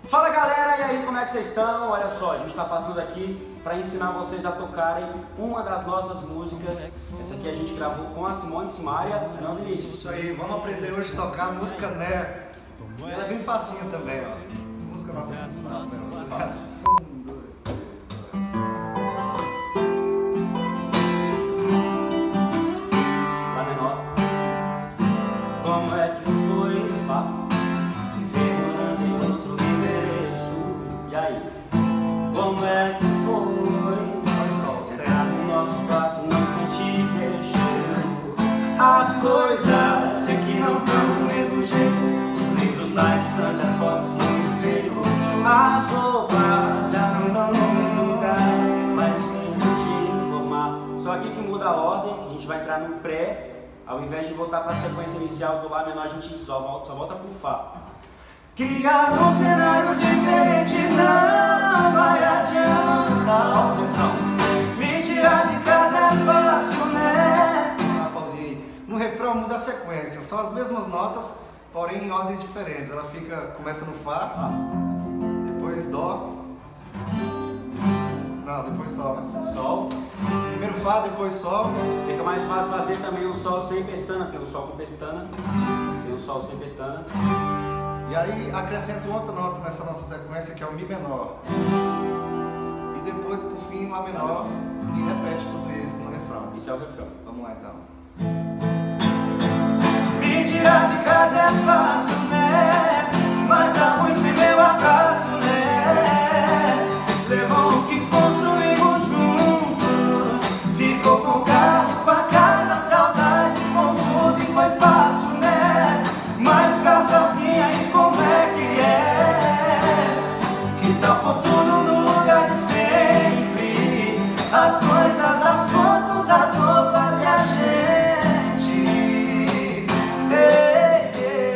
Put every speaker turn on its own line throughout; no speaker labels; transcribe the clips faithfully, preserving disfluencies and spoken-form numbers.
Fala galera, e aí, como é que vocês estão? Olha só, a gente está passando aqui para ensinar vocês a tocarem uma das nossas músicas. Essa aqui a gente gravou com a Simone Simaria, não Denise?
Isso aí, vamos aprender hoje a tocar a música Né. E ela é bem facinha também, ó. A música nossa é muito fácil, né? Muito fácil. Um, dois, três.
Lá menor. Como é que foi, Fá? Viver morando em outro endereço. E aí? Como é que foi?
Olha só,
Entrar no nosso quarto e não sentir meu cheiro. As coisas sei que não estão do mesmo jeito. Os livros na estante, as fotos no espelho. As roupas já não estão no mesmo lugar. Mas sem te informar. Só aqui que muda a ordem, que a gente vai entrar no pré. Ao invés de voltar para a sequência inicial do Lá menor, a gente só volta, só volta pro Fá. Criar um cenário diferente não vai adiantar. Ó, o refrão. Me tirar de casa é fácil, né?
Uma pausinha aí. No refrão muda a sequência, são as mesmas notas, porém em ordens diferentes. Ela fica, começa no Fá,
Ah,
depois Dó. Não, depois Sol.
Sol.
Primeiro Fá, depois Sol.
Fica mais fácil fazer também um Sol sem pestana. Tem um Sol com pestana, tem um Sol sem pestana.
E aí acrescenta outra nota nessa nossa sequência que é o Mi menor. E depois, por fim, Lá menor. E repete tudo isso no refrão.
Isso é o refrão.
Vamos lá então.
Me tirar de casa é fácil, né? Mas dá ruim sem meu abraço, né? Levou o que construímos juntos. Ficou com o carro, com a casa, saudade com tudo. E foi fácil, né? Mas ficar sozinha e como é que é? Que tal pôr tudo no lugar de sempre? As coisas, as fotos, as roupas e a gente. Ei,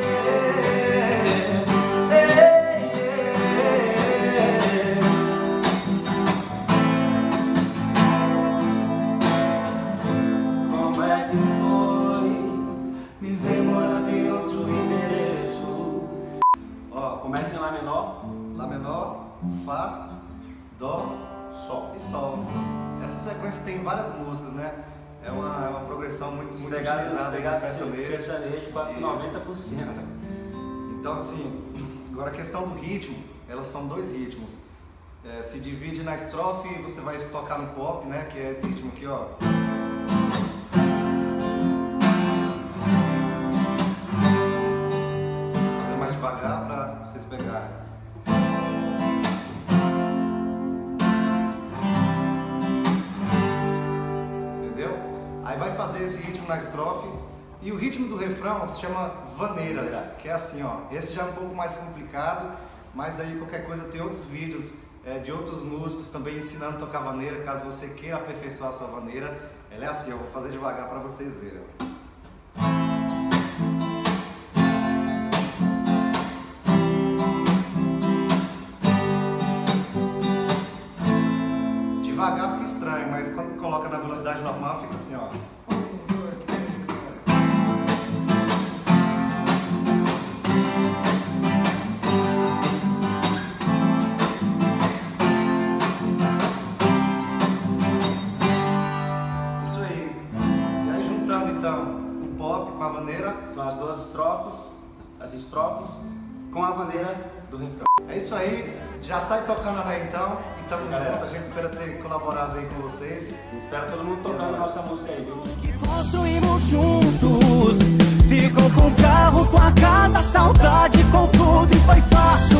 ei, ei, ei. Como é que foi me ver morando em outro endereço? Ó, começa em Lá menor,
Lá menor, Fá, Dó,
Sol.
e Sol. Essa sequência tem várias músicas, né? É uma, é uma progressão muito, muito
Pegada,
utilizada aí no
pegada
sertanejo.
sertanejo, quase que
Isso.
noventa por cento.
Então assim, agora a questão do ritmo, elas são dois ritmos. É, se divide na estrofe e você vai tocar no pop, né? Que é esse ritmo aqui, ó. Vou fazer mais devagar para vocês pegarem. Entendeu? Aí vai fazer esse ritmo na estrofe. E o ritmo do refrão se chama vaneira, que é assim, ó. Esse já é um pouco mais complicado, mas aí qualquer coisa tem outros vídeos é, de outros músicos também ensinando a tocar vaneira, caso você queira aperfeiçoar a sua vaneira. Ela é assim, eu vou fazer devagar para vocês verem. Devagar fica estranho, mas quando coloca na velocidade normal fica assim, ó. Isso aí. E aí juntando então o pop com a vaneira.
São as duas estrofes, as estrofes com a vaneira do refrão.
É isso aí. Já sai tocando aí então. E tamo
Galera.
junto. A gente espera ter colaborado aí com vocês.
Espero todo mundo tocando nossa música aí, viu?
Que construímos juntos. Ficou com o carro, com a casa, saudade com tudo e foi fácil.